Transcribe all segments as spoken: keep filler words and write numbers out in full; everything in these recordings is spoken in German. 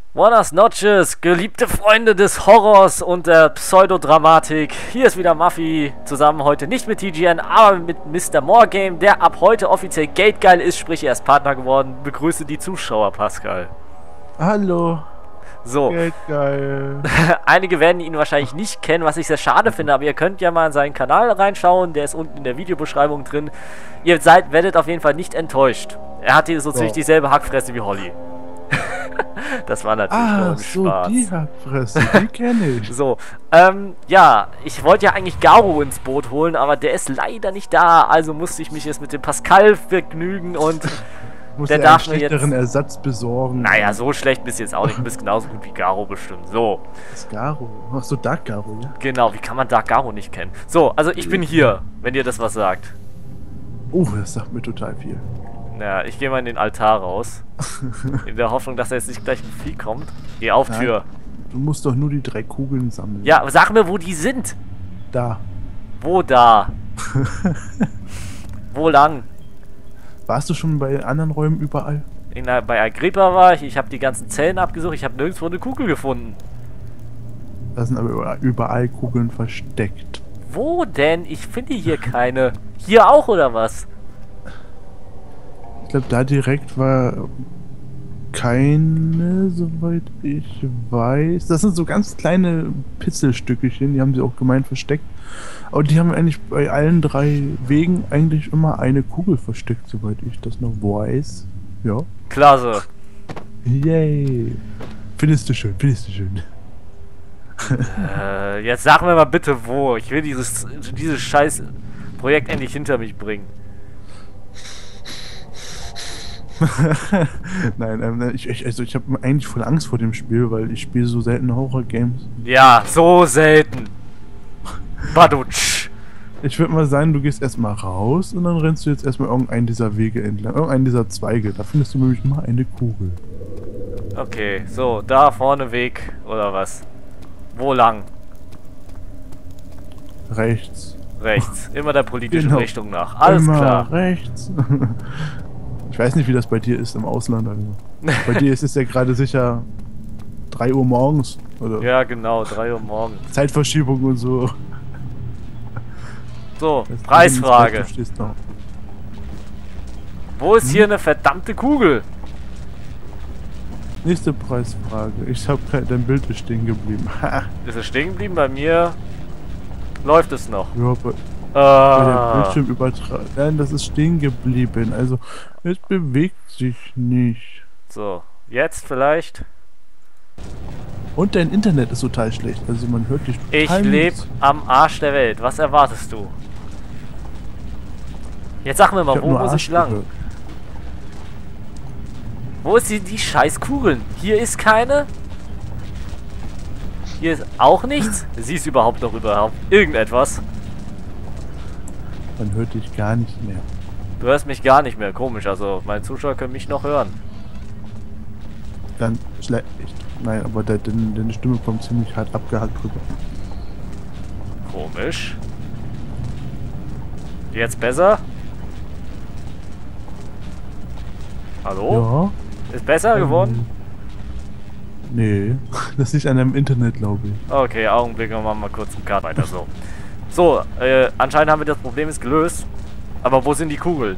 Buenas noches, geliebte Freunde des Horrors und der Pseudodramatik. Hier ist wieder Muffy, zusammen heute nicht mit T G N, aber mit Mister Morgame, der ab heute offiziell geldgeil ist, sprich er ist Partner geworden. Begrüße die Zuschauer, Pascal. Hallo. So. Geldgeil. Einige werden ihn wahrscheinlich nicht kennen, was ich sehr schade finde, aber ihr könnt ja mal in seinen Kanal reinschauen, der ist unten in der Videobeschreibung drin. Ihr seid, werdet auf jeden Fall nicht enttäuscht. Er hat hier so ziemlich dieselbe Hackfresse wie Holly. Das war natürlich ah, nur ein so Spaß. Die Hackfresse, die kenne ich. So, ähm, ja, ich wollte ja eigentlich Garo ins Boot holen, aber der ist leider nicht da, also musste ich mich jetzt mit dem Pascal vergnügen und Muss der dir darf einen mir jetzt... schlechteren Ersatz besorgen. Naja, so schlecht bist du jetzt auch nicht, du bist genauso gut wie Garo bestimmt. So. Das ist Garo. Ach so, Dark Garo, ja? Genau, wie kann man Dark Garo nicht kennen? So, also ich bin hier, wenn dir das was sagt. Oh, das sagt mir total viel. Ja, ich gehe mal in den Altar raus. In der Hoffnung, dass da jetzt nicht gleich ein Vieh kommt. Geh auf, Nein, Tür. Du musst doch nur die drei Kugeln sammeln. Ja, sag mir, wo die sind. Da. Wo da? Wo lang? Warst du schon bei anderen Räumen überall? In der, bei Agrippa war ich, ich habe die ganzen Zellen abgesucht, ich habe nirgendwo eine Kugel gefunden. Da sind aber überall Kugeln versteckt. Wo denn? Ich finde hier keine. Hier auch, oder was? Ich glaube, da direkt war keine, soweit ich weiß. Das sind so ganz kleine Pitzelstückchen, die haben sie auch gemeint versteckt. Aber die haben eigentlich bei allen drei Wegen eigentlich immer eine Kugel versteckt, soweit ich das noch weiß. Ja. Klasse. Yay. Findest du schön, findest du schön. äh, jetzt sag mir mal bitte wo. Ich will dieses, dieses scheiß Projekt endlich hinter mich bringen. Nein, ähm, ich, ich, also ich habe eigentlich voll Angst vor dem Spiel, weil ich spiele so selten Horror-Games. Ja, so selten. Badutsch. Ich würde mal sagen, du gehst erstmal raus und dann rennst du jetzt erstmal irgendeinen dieser Wege entlang, irgendeinen dieser Zweige. Da findest du nämlich immer eine Kugel. Okay, so, da vorne Weg, oder was? Wo lang? Rechts. Rechts. Immer der politischen Genau. Richtung nach. Alles immer klar. rechts. Ich weiß nicht, wie das bei dir ist im Ausland. Also. Bei dir ist es ja gerade sicher drei Uhr morgens. Oder? Ja, genau, drei Uhr morgens. Zeitverschiebung und so. So, Das ist Preisfrage. du stehst noch. Wo ist Hm? hier eine verdammte Kugel? Nächste Preisfrage. Ich habe dein Bild ist stehen geblieben. Ist es stehen geblieben? Bei mir läuft es noch. Ja, bei, bei der Ah, Bildschirmübertragung. Nein, das ist stehen geblieben. Also, es bewegt sich nicht. so, jetzt vielleicht. Und dein Internet ist total schlecht. Also, man hört dich total Ich lebe nichts. am Arsch der Welt. Was erwartest du? Jetzt sag mir Ich mal, hab wo nur muss Arsch ich lang? gehört. Wo ist die, die scheiß Kugeln? Hier ist keine. Hier ist auch nichts. Siehst du überhaupt noch überhaupt irgendetwas? Man hört dich gar nicht mehr. Du hörst mich gar nicht mehr. Komisch, also meine Zuschauer können mich noch hören. Dann schlecht. Nein, aber de, de, deine Stimme kommt ziemlich hart abgehackt rüber. Komisch. Jetzt besser? Hallo? Ist besser Ja. geworden? Ähm, nee, das liegt an deinem Internet, glaube ich. Okay, Augenblick, wir machen mal kurz im Kart weiter so. So, äh, anscheinend haben wir das Problem jetzt gelöst. Aber wo sind die Kugeln?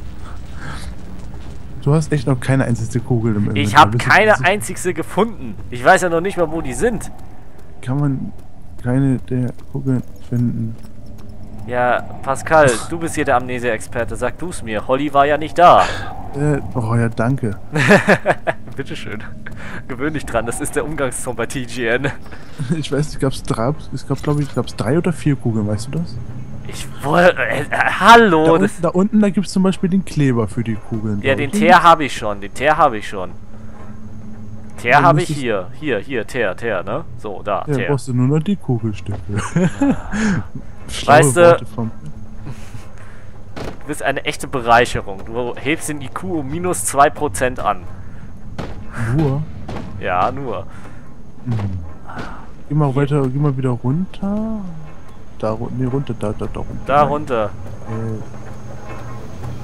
Du hast echt noch keine einzige Kugel im Inventar. Ich habe Bist du keine sicher? einzige gefunden. Ich weiß ja noch nicht mal, wo die sind. Kann man keine der Kugeln finden? Ja, Pascal, du bist hier der Amnesia-Experte. Sag du's mir. Holly war ja nicht da. Äh, oh ja, danke. Bitteschön. Gewöhn dich dran, das ist der Umgangston bei T G N. Ich weiß nicht, gab's drei, es gab glaube ich, gab's drei oder vier Kugeln, weißt du das? Ich wollte... Äh, äh, hallo! Da, Oh, das, unten, da unten, da gibt's zum Beispiel den Kleber für die Kugeln. ja, glaub den ich. Teer habe ich schon. Den Teer habe ich schon. Teer Dann habe ich müsstest- hier. Hier, hier, Teer, Teer, ne? So, da, Ja, Teer. brauchst du nur noch die Kugelstücke. Weißt du- Worte vom- Du bist eine echte Bereicherung. Du hebst den I Q um minus zwei Prozent an. Nur. Ja, nur. Hm. Geh mal weiter, geh mal wieder runter. Da, ru- nee, runter, da, da, da runter. Da runter. Äh,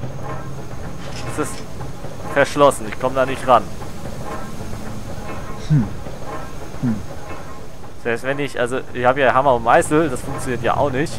Es ist verschlossen. Ich komme da nicht ran. Hm. Hm. Selbst wenn ich, also ich habe ja Hammer und Meißel, das funktioniert ja auch nicht.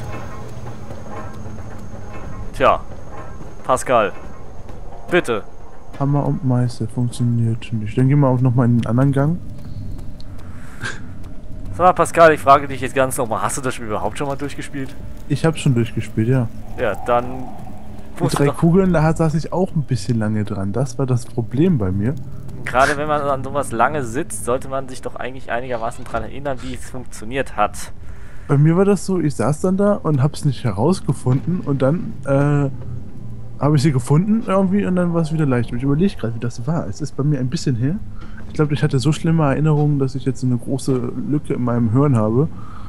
Tja, Pascal, bitte. Hammer und Meißel funktioniert nicht. Dann gehen wir auch nochmal in den anderen Gang. Sag mal, Pascal, ich frage dich jetzt ganz nochmal, hast du das Spiel überhaupt schon mal durchgespielt? Ich habe schon durchgespielt, ja. Ja, dann... Die drei Kugeln, da saß ich auch ein bisschen lange dran. Das war das Problem bei mir. Gerade wenn man an sowas lange sitzt, sollte man sich doch eigentlich einigermaßen daran erinnern, wie es funktioniert hat. Bei mir war das so, ich saß dann da und hab's nicht herausgefunden und dann äh, habe ich sie gefunden irgendwie und dann war es wieder leicht. Und ich überlege gerade, wie das war. Es ist bei mir ein bisschen her. Ich glaube, ich hatte so schlimme Erinnerungen, dass ich jetzt eine große Lücke in meinem Hirn habe.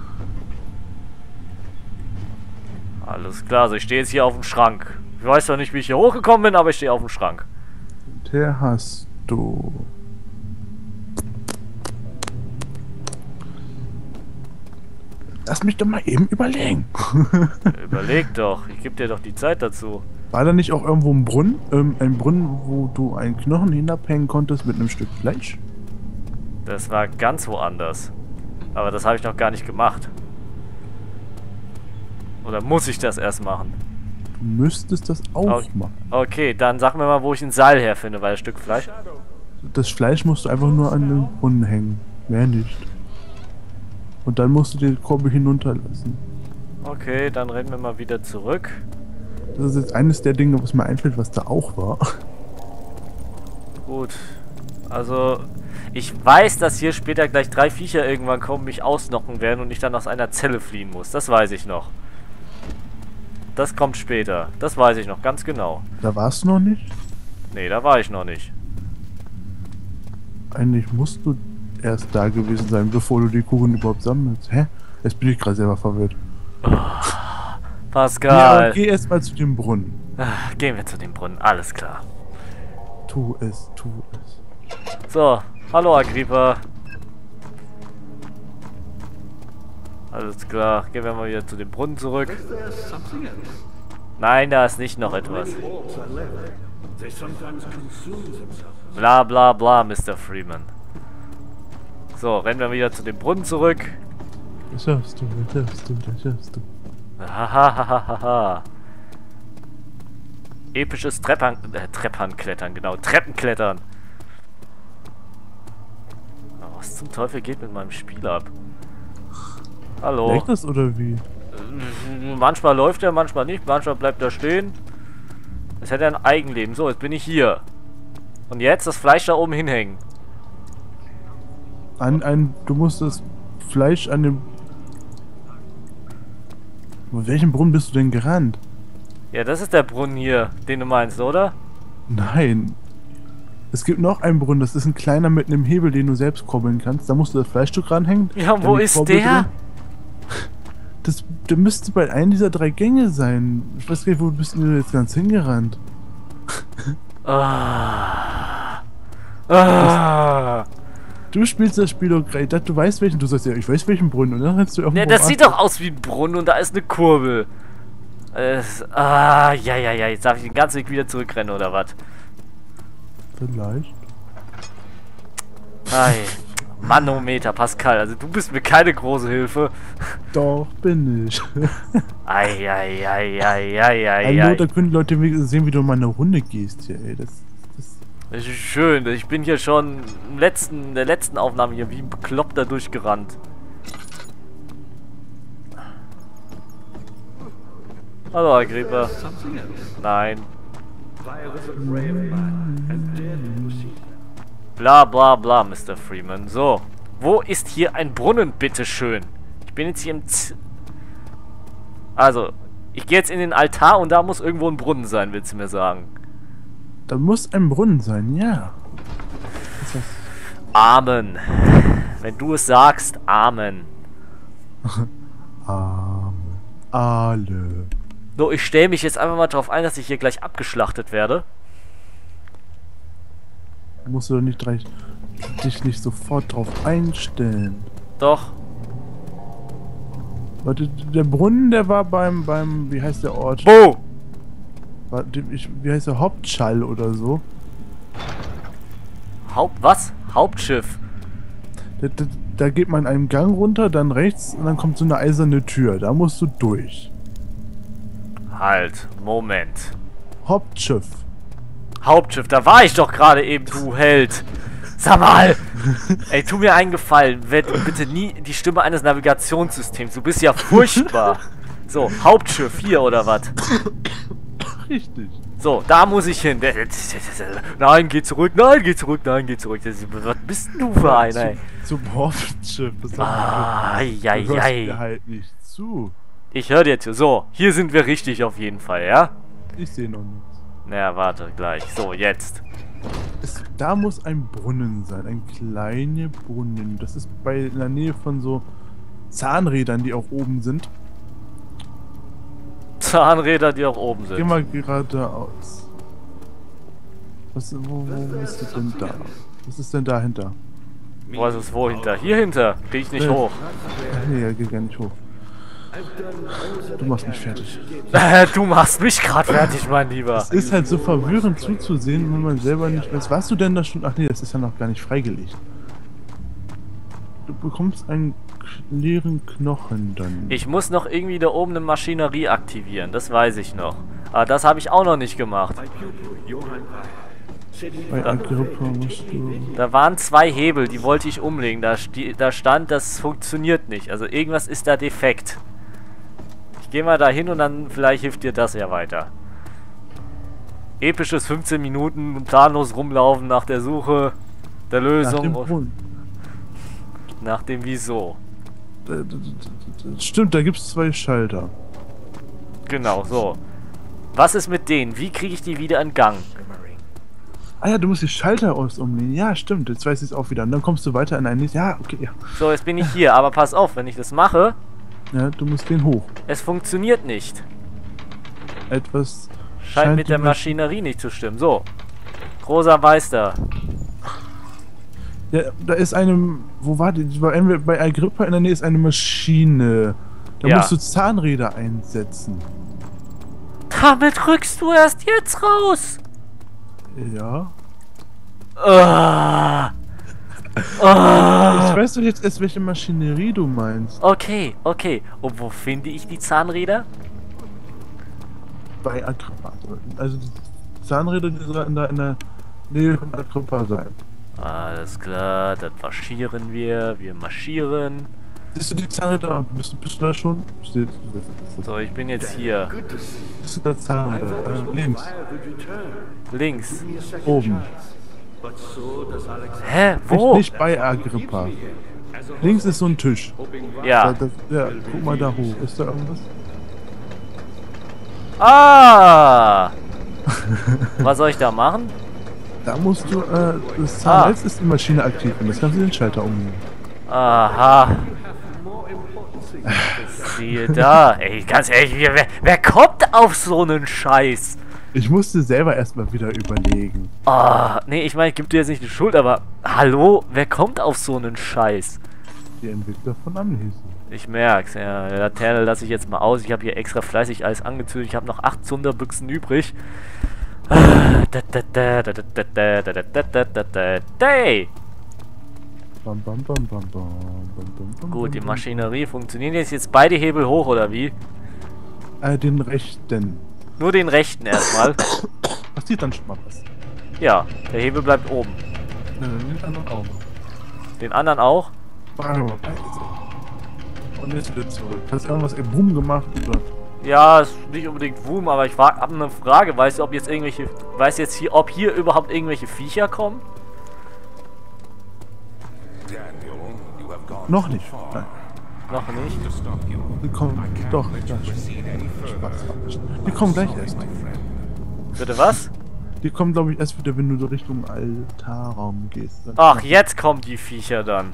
Alles klar, also ich stehe jetzt hier auf dem Schrank. Ich weiß zwar nicht, wie ich hier hochgekommen bin, aber ich stehe auf dem Schrank. Der hast du. Lass mich doch mal eben überlegen. Überleg doch, ich gebe dir doch die Zeit dazu. War da nicht auch irgendwo ein Brunnen? Ähm, ein Brunnen, wo du einen Knochen hinabhängen konntest mit einem Stück Fleisch? Das war ganz woanders. Aber das habe ich noch gar nicht gemacht. Oder muss ich das erst machen? Du müsstest das auch okay. machen. Okay, dann sag mir mal, wo ich ein Seil herfinde, weil ein Stück Fleisch... Das Fleisch musst du einfach nur an den Brunnen hängen. Mehr nicht. Und dann musst du die Korbe hinunterlassen. Okay, dann rennen wir mal wieder zurück. Das ist jetzt eines der Dinge, was mir einfällt, was da auch war. Gut. Also, ich weiß, dass hier später gleich drei Viecher irgendwann kommen, mich ausnocken werden und ich dann aus einer Zelle fliehen muss. Das weiß ich noch. Das kommt später. Das weiß ich noch ganz genau. Da warst du noch nicht? Nee, da war ich noch nicht. Eigentlich musst du erst da gewesen sein, bevor du die Kugeln überhaupt sammelst. Hä? Jetzt bin ich gerade selber verwirrt. Oh, Pascal. Ja, geh erst mal zu dem Brunnen. Ach, gehen wir zu dem Brunnen, alles klar. Tu es, tu es. So, hallo Agrippa. Alles klar, gehen wir mal wieder zu dem Brunnen zurück. Nein, da ist nicht noch etwas. Bla bla bla, Mister Freeman. So, rennen wir wieder zu dem Brunnen zurück. Das schaffst du, das schaffst du, das schaffst du. Hahaha. Episches Treppern, äh, Treppernklettern, genau, Treppenklettern. Oh, was zum Teufel geht mit meinem Spiel ab? Hallo. Leckt das oder wie? Manchmal läuft er, manchmal nicht, manchmal bleibt er stehen. Es hätte ein Eigenleben. So, jetzt bin ich hier. Und jetzt das Fleisch da oben hinhängen. An ein, du musst das Fleisch an dem... Wo welchen Brunnen bist du denn gerannt? Ja, das ist der Brunnen hier, den du meinst, oder? Nein. Es gibt noch einen Brunnen, das ist ein kleiner mit einem Hebel, den du selbst kurbeln kannst. Da musst du das Fleischstück ranhängen. Ja, wo ist Kurbel der? Drin. Das, der müsste bei einem dieser drei Gänge sein. Ich weiß gar nicht, wo bist du jetzt ganz hingerannt? Ah. Ah. Du spielst das Spiel doch gerade. Du weißt welchen, du sagst ja, ich weiß welchen Brunnen. Und dann rennst du irgendwo. Ja, das sieht doch aus wie ein Brunnen und da ist eine Kurbel. Es, ah, ja, ja, ja. Jetzt darf ich den ganzen Weg wieder zurückrennen, oder was? Vielleicht. Ei. Manometer, Pascal. Also du bist mir keine große Hilfe. Doch, bin ich. Ei, ei, ei, ei, ei, ei, Hallo, ei. da können die Leute sehen, wie du mal eine Runde gehst hier, ey. Das, das Das ist schön. Ich bin hier schon im letzten, in der letzten Aufnahme hier wie ein Bekloppter durchgerannt. Hallo, Agrippa. Nein. Bla bla bla, Mister Freeman. So, wo ist hier ein Brunnen, bitteschön? Ich bin jetzt hier im Z Also, ich gehe jetzt in den Altar und da muss irgendwo ein Brunnen sein, willst du mir sagen? Da muss ein Brunnen sein, ja. Was ist Amen. Wenn du es sagst, Amen. das? Amen. Alle. So, ich stelle mich jetzt einfach mal drauf ein, dass ich hier gleich abgeschlachtet werde. Musst du doch nicht gleich dich nicht sofort drauf einstellen. Doch. Warte, der Brunnen, der war beim, beim, wie heißt der Ort? Wo? Warte, ich, wie heißt der Hauptschall oder so? Haupt, was? Hauptschiff. Da, da, da geht man einen Gang runter, dann rechts und dann kommt so eine eiserne Tür. Da musst du durch. Halt, Moment. Hauptschiff. Hauptschiff, da war ich doch gerade eben, du Held. Sag mal! Ey, tu mir einen Gefallen. Werd bitte nie die Stimme eines Navigationssystems. Du bist ja furchtbar. So, Hauptschiff hier oder was? Richtig. So, da muss ich hin. Nein, geh zurück, nein, geh zurück, nein, geh zurück. Was bist denn du für einer, ey? Zum Hauptschiff. Das Ah, ja, du hörst ja. mir halt nicht zu. Ich höre dir zu. So, hier sind wir richtig auf jeden Fall, ja? Ich sehe noch nichts. Naja, warte, gleich. So, jetzt. Es, da muss ein Brunnen sein, ein kleiner Brunnen. Das ist bei in der Nähe von so Zahnrädern, die auch oben sind. Zahnräder, die auch oben sind. Geh mal geradeaus. Was, wo, wo bist du denn da? Was ist denn dahinter? Wo ist es wo hinter? Hier hinter. Krieg ich nicht Äh. hoch. Ach nee, er geht gar nicht hoch. Du machst mich fertig. Du machst mich gerade fertig, mein Lieber. Es ist halt so verwirrend zuzusehen, wenn man selber nicht weiß. Warst du denn da schon? Ach nee, das ist ja noch gar nicht freigelegt. Du bekommst einen leeren Knochen dann. Ich muss noch irgendwie da oben eine Maschinerie aktivieren, das weiß ich noch. Aber das habe ich auch noch nicht gemacht. Bei Agrippa musst du... Da waren zwei Hebel, die wollte ich umlegen. Da, da stand, das funktioniert nicht. Also irgendwas ist da defekt. Ich gehe mal da hin und dann vielleicht hilft dir das ja weiter. Episches fünfzehn Minuten planlos rumlaufen nach der Suche der Lösung. Nach dem Brunnen. Nach dem Wieso. Stimmt, da gibt es zwei Schalter. Genau, so. Was ist mit denen? Wie kriege ich die wieder in Gang? Ah ja, du musst die Schalter aus umlegen. Ja, stimmt, jetzt weiß ich es auch wieder. Und dann kommst du weiter in ein... Ja, okay, ja. So, jetzt bin ich hier. Aber pass auf, wenn ich das mache... Ja, du musst den hoch. Es funktioniert nicht. Etwas... Scheint mit der Maschinerie nicht zu stimmen. So. Großer Meister. Ja, da ist eine... Wo war die? Bei, bei Agrippa in der Nähe ist eine Maschine. Da Ja. musst du Zahnräder einsetzen. Damit rückst du erst jetzt raus. Ja. Ah. Ich Ah. weiß doch jetzt erst, welche Maschinerie du meinst. Okay, okay. Und wo finde ich die Zahnräder? Bei Agrippa. Also die Zahnräder, die sollten da in der Nähe von Agrippa sein. Alles klar, dann marschieren wir. Wir marschieren. Siehst du die Zahnräder? Bist, du- bist du da schon? Steht, So, ich bin jetzt hier. bist du da Zahnräder? Äh, links. Links. Oben. Hä? Nicht, Wo? nicht bei Agrippa. Links ist so ein Tisch. Da, Ja. das, ja, guck mal da hoch. Ist da irgendwas? Ah! Was soll ich da machen? Da musst du, äh, das Zahnrad ist die Maschine aktiv und das kannst du den Schalter umlegen. Aha. Siehe da. Ey, ganz ehrlich, wer, wer kommt auf so einen Scheiß? Ich musste selber erstmal wieder überlegen. Ah, nee, ich meine, ich gebe dir jetzt nicht die Schuld, aber hallo, wer kommt auf so einen Scheiß? Die Entwickler von Amnesia. Ich merk's, ja. Die Laterne lasse ich jetzt mal aus. Ich habe hier extra fleißig alles angezündet. Ich habe noch acht Zunderbüchsen übrig. Hey! Bam, bam, bam, bam, bam, bam, bam, bam, Gut, die bam, Maschinerie funktionieren jetzt jetzt beide Hebel hoch, oder wie? bam. Äh, den rechten. Nur den rechten erstmal. Passiert dann schon mal was. Ja, der Hebel bleibt oben. Ne, den anderen auch. Den anderen auch? Warte mal. Und jetzt wieder zurück. Hast du irgendwas im Boom gemacht oder? Ja, ist nicht unbedingt Wurm, aber ich habe eine Frage. Weißt du, ob jetzt irgendwelche, weiß jetzt hier, ob hier überhaupt irgendwelche Viecher kommen? Noch nicht. Nein. Noch nicht. Die kommen. Doch, ja. Spaß. Die kommen gleich erst. Bitte was? Die kommen, glaube ich, erst wieder, wenn du so Richtung Altarraum gehst. Dann Ach, jetzt kommen die Viecher dann.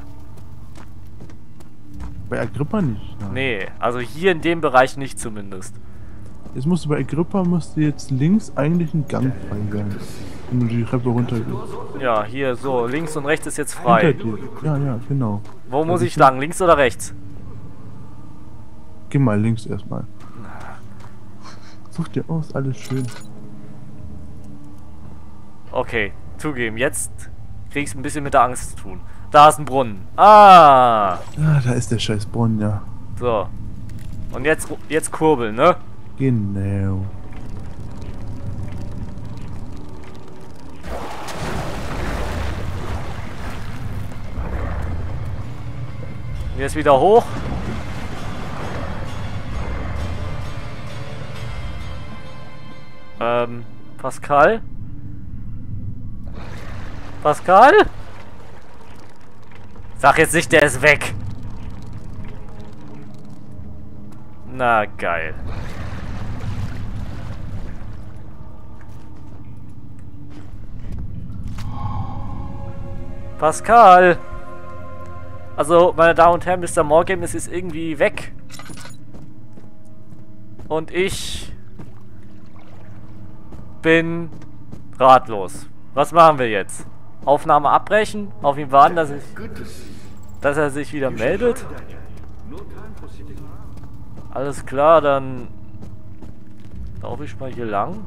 Bei Agrippa nicht. Nein. Nee, also hier in dem Bereich nicht zumindest. Jetzt musst du bei Agrippa musst du jetzt links eigentlich ein Gang frei sein. Wenn du die Treppe runtergehst. Ja, hier so, links und rechts ist jetzt frei. Hinter dir. Ja, ja, genau. Wo muss Also ich lang, links oder rechts? Geh mal links erstmal. Such dir aus, alles schön. Okay, zugeben, jetzt kriegst ein bisschen mit der Angst zu tun. Da ist ein Brunnen. Ah! Ah, da ist der scheiß Brunnen, ja. So. Und jetzt, jetzt kurbeln, ne? Genau. Jetzt wieder hoch. Ähm, Pascal? Pascal? Sag jetzt nicht, der ist weg. Na, geil. Pascal! Also, meine Damen und Herren, Mister Morgan, es ist irgendwie weg. Und ich bin ratlos. Was machen wir jetzt? Aufnahme abbrechen? Auf ihn warten, dass, ich, dass er sich wieder meldet? Alles klar, dann laufe ich mal hier lang.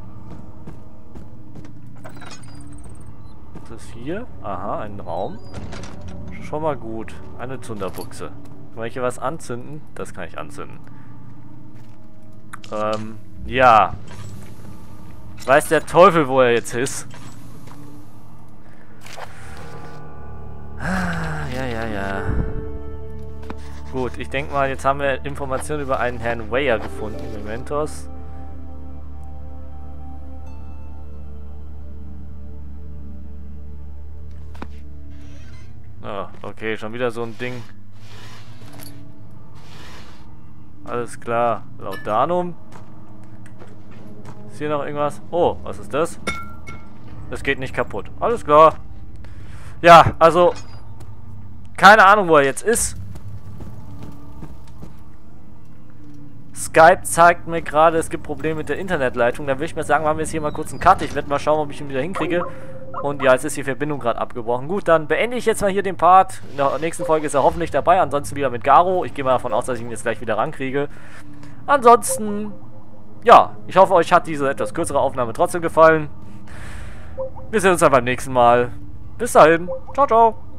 Was ist hier? Aha, ein Raum. Schon mal gut. Eine Zunderbuchse. Kann ich hier was anzünden? Das kann ich anzünden. Ähm, ja. Weiß der Teufel, wo er jetzt ist. Ja, ja, ja. Gut, ich denke mal, jetzt haben wir Informationen über einen Herrn Weyer gefunden. Mementos. Ah, okay, schon wieder so ein Ding. Alles klar. Laudanum. Ist hier noch irgendwas? Oh, was ist das? Das geht nicht kaputt. Alles klar. Ja, also keine Ahnung, wo er jetzt ist. Skype zeigt mir gerade, es gibt Probleme mit der Internetleitung. Dann würde ich mir sagen, machen wir jetzt hier mal kurz einen Cut. Ich werde mal schauen, ob ich ihn wieder hinkriege. Und ja, jetzt ist die Verbindung gerade abgebrochen. Gut, dann beende ich jetzt mal hier den Part. In der nächsten Folge ist er hoffentlich dabei. Ansonsten wieder mit Garo. Ich gehe mal davon aus, dass ich ihn jetzt gleich wieder rankriege. Ansonsten, ja, ich hoffe, euch hat diese etwas kürzere Aufnahme trotzdem gefallen. Wir sehen uns dann beim nächsten Mal. Bis dahin. Ciao, ciao.